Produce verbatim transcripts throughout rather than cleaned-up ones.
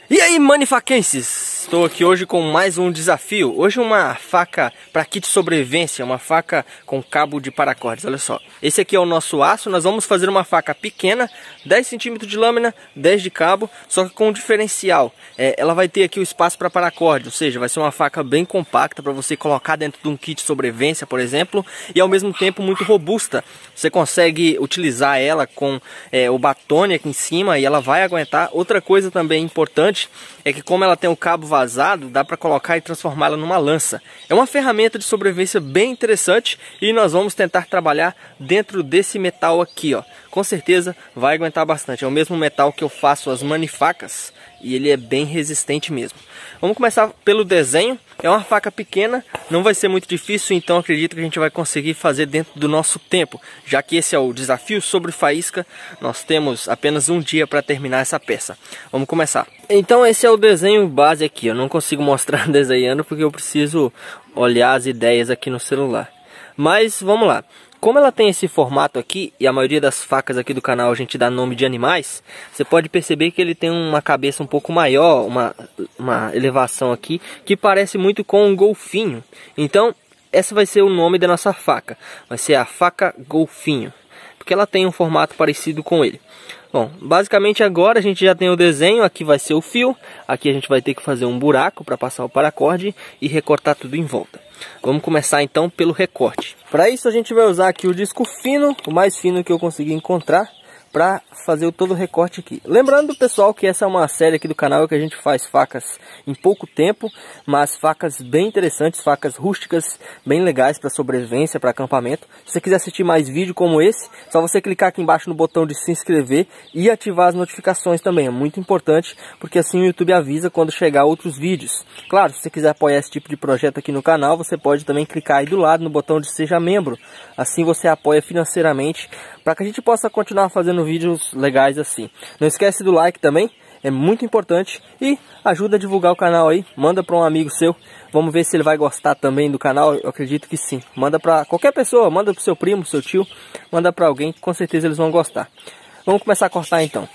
E aí, manifaquenses? Estou aqui hoje com mais um desafio. Hoje uma faca para kit sobrevivência, uma faca com cabo de paracordes. Olha só, esse aqui é o nosso aço. Nós vamos fazer uma faca pequena, dez centímetros de lâmina, dez de cabo, só que com um diferencial. É, ela vai ter aqui o espaço para paracorde, ou seja, vai ser uma faca bem compacta para você colocar dentro de um kit sobrevivência, por exemplo, e ao mesmo tempo muito robusta. Você consegue utilizar ela com é, o batone aqui em cima e ela vai aguentar. Outra coisa também importante é que, como ela tem o cabo vazado, dá para colocar e transformá-la numa lança. É uma ferramenta de sobrevivência bem interessante e nós vamos tentar trabalhar dentro desse metal aqui, ó. Com certeza vai aguentar bastante. É o mesmo metal que eu faço as manifacas e ele é bem resistente mesmo. Vamos começar pelo desenho. É uma faca pequena, não vai ser muito difícil, então acredito que a gente vai conseguir fazer dentro do nosso tempo. Já que esse é o desafio sobre faísca, nós temos apenas um dia para terminar essa peça. Vamos começar. Então esse é o desenho base aqui. Eu não consigo mostrar desenhando porque eu preciso olhar as ideias aqui no celular. Mas vamos lá. Como ela tem esse formato aqui, e a maioria das facas aqui do canal a gente dá nome de animais, você pode perceber que ele tem uma cabeça um pouco maior, uma, uma elevação aqui, que parece muito com um golfinho. Então, esse vai ser o nome da nossa faca. Vai ser a faca golfinho, porque ela tem um formato parecido com ele. Bom, basicamente agora a gente já tem o desenho. Aqui vai ser o fio, aqui a gente vai ter que fazer um buraco para passar o paracorde e recortar tudo em volta. Vamos começar então pelo recorte. Para isso a gente vai usar aqui o disco fino, o mais fino que eu consegui encontrar, para fazer todo o recorte aqui. Lembrando, pessoal, que essa é uma série aqui do canal que a gente faz facas em pouco tempo, mas facas bem interessantes, facas rústicas, bem legais para sobrevivência, para acampamento. Se você quiser assistir mais vídeo como esse, é só você clicar aqui embaixo no botão de se inscrever e ativar as notificações também. É muito importante, porque assim o YouTube avisa quando chegar outros vídeos. Claro, se você quiser apoiar esse tipo de projeto aqui no canal, você pode também clicar aí do lado no botão de seja membro. Assim você apoia financeiramente, para que a gente possa continuar fazendo vídeos legais assim. Não esquece do like também, é muito importante, e ajuda a divulgar o canal aí. Manda para um amigo seu, vamos ver se ele vai gostar também do canal. Eu acredito que sim. Manda para qualquer pessoa, manda para o seu primo, seu tio, manda para alguém, com certeza eles vão gostar. Vamos começar a cortar então.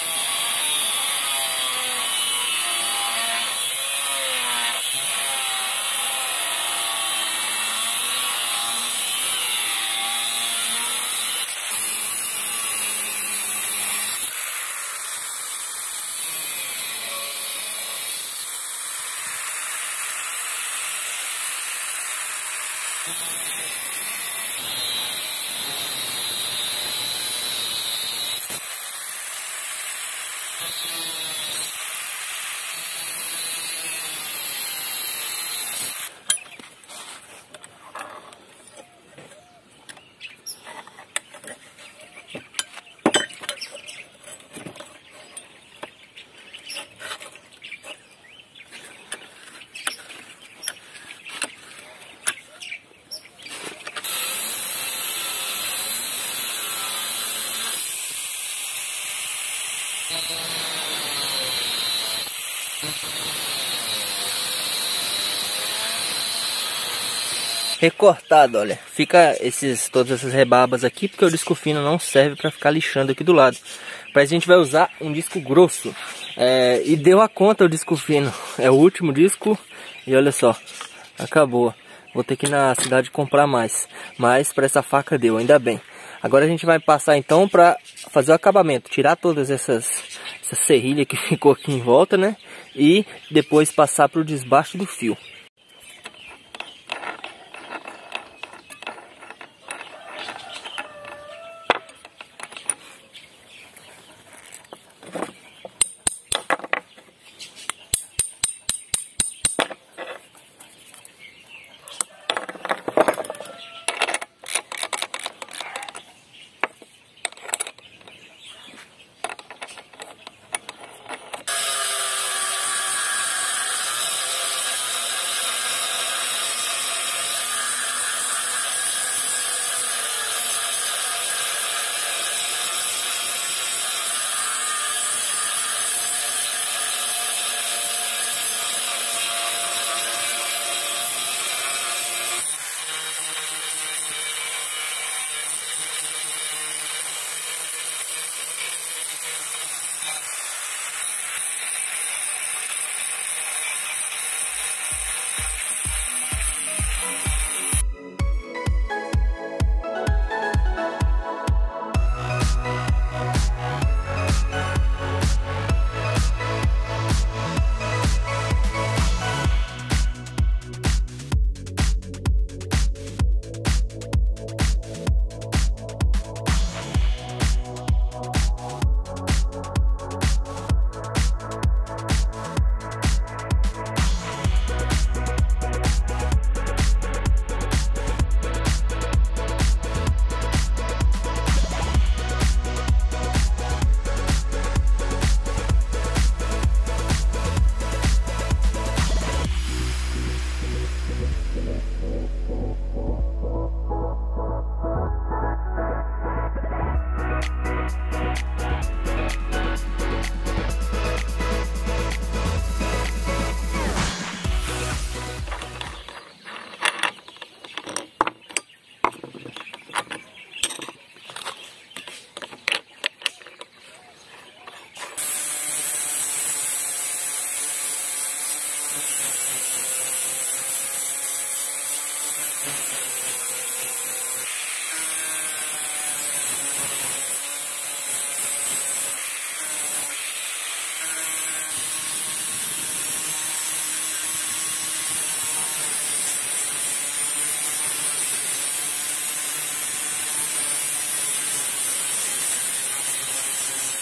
Recortado, olha, fica esses, todas essas rebarbas aqui, porque o disco fino não serve para ficar lixando aqui do lado. Para a gente vai usar um disco grosso, é, e deu a conta o disco fino, é o último disco e olha só, acabou. Vou ter que ir na cidade comprar mais, mas para essa faca deu, ainda bem. Agora a gente vai passar então para fazer o acabamento, tirar todas essas essa serrilha que ficou aqui em volta, né? E depois passar para o desbaixo do fio.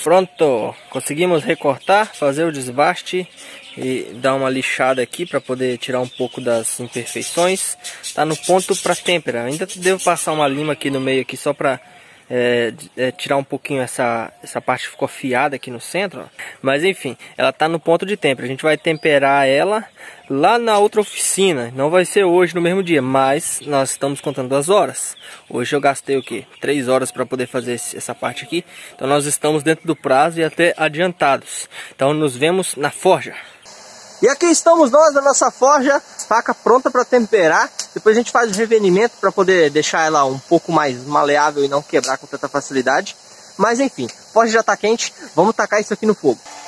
Pronto, conseguimos recortar, fazer o desbaste e dar uma lixada aqui para poder tirar um pouco das imperfeições. Tá no ponto para têmpera. Ainda devo passar uma lima aqui no meio aqui só para é, é, tirar um pouquinho essa essa parte que ficou afiada aqui no centro, ó. Mas enfim, ela tá no ponto de têmpera. A gente vai temperar ela lá na outra oficina. Não vai ser hoje no mesmo dia, mas nós estamos contando as horas. Hoje eu gastei o que? três horas para poder fazer esse, essa parte aqui. Então nós estamos dentro do prazo e até adiantados. Então nos vemos na forja. E aqui estamos nós na nossa forja, faca pronta para temperar. Depois a gente faz o revenimento para poder deixar ela um pouco mais maleável e não quebrar com tanta facilidade. Mas enfim, a forja já está quente, vamos tacar isso aqui no fogo.